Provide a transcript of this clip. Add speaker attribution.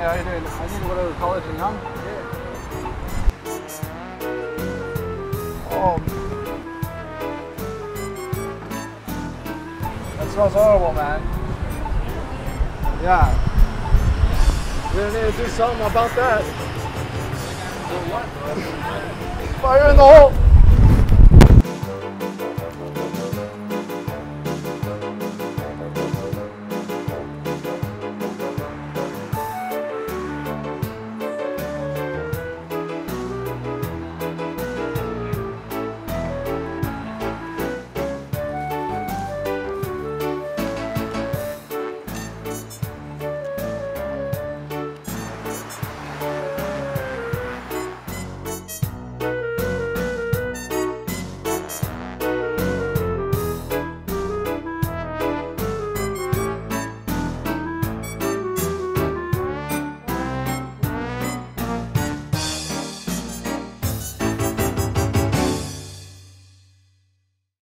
Speaker 1: how you doing? I need to go to college in Young. Oh, that smells horrible, man. Yeah. We need to do something about that. Fire in the hole!